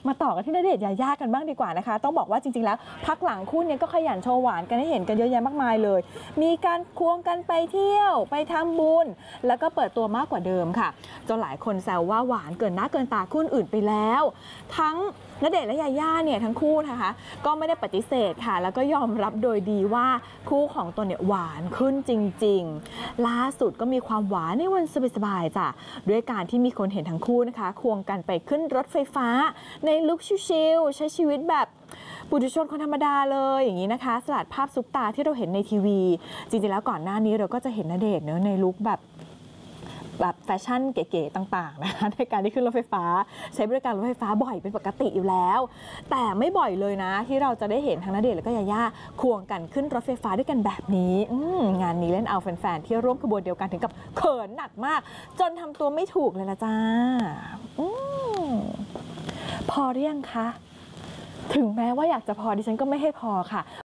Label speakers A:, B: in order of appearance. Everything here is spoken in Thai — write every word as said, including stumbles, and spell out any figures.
A: มาต่อกันที่ณเดชน์ยาย่ากันบ้างดีกว่านะคะต้องบอกว่าจริงๆแล้วพักหลังคู่นี้ก็ขยันโชว์หวานกันให้เห็นกันเยอะแยะมากมายเลยมีการควงกันไปเที่ยวไปทำบุญแล้วก็เปิดตัวมากกว่าเดิมค่ะจนหลายคนแซวว่าหวานเกินหน้าเกินตาคู่อื่นไปแล้วทั้งณเดชน์และยาย่าเนี่ยทั้งคู่นะคะก็ไม่ได้ปฏิเสธค่ะแล้วก็ยอมรับโดยดีว่าคู่ของตนเนี่ยหวานขึ้นจริงๆล่าสุดก็มีความหวานในวันสบายๆจ้ะด้วยการที่มีคนเห็นทั้งคู่นะคะควงกันไปขึ้นรถไฟฟ้าในลุคชิลๆใช้ชีวิตแบบปุถุชนคนธรรมดาเลยอย่างนี้นะคะสลัดภาพซุปตาที่เราเห็นในทีวีจริงๆแล้วก่อนหน้านี้เราก็จะเห็นณเดชน์เนอะในลุคแบบแบบแฟชั่นเก๋ๆต่างๆนะคะในการที่ขึ้นรถไฟฟ้าใช้บริการรถไฟฟ้าบ่อยเป็นปกติอยู่แล้วแต่ไม่บ่อยเลยนะที่เราจะได้เห็นทั้งณเดชน์แล้วก็ยาย่าควงกันขึ้นรถไฟฟ้าด้วยกันแบบนี้งานนี้เล่นเอาแฟนๆที่ร่วมขบวนเดียวกันถึงกับเขินหนักมากจนทำตัวไม่ถูกเลยละจ้าพอหรือยังคะถึงแม้ว่าอยากจะพอดิฉันก็ไม่ให้พอค่ะ